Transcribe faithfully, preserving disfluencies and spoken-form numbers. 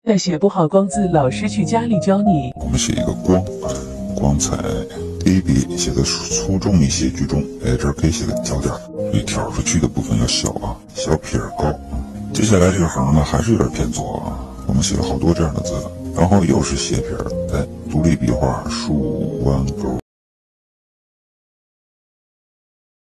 那写不好光字，老师去家里教你。 我们写一个光，光彩。第一笔写的粗重一些，居中。哎，这儿可以写个角点，所以挑出去的部分要小啊，小撇高。接下来这个横呢，还是有点偏左啊。我们写了好多这样的字，然后又是斜撇，哎，独立笔画，竖弯钩。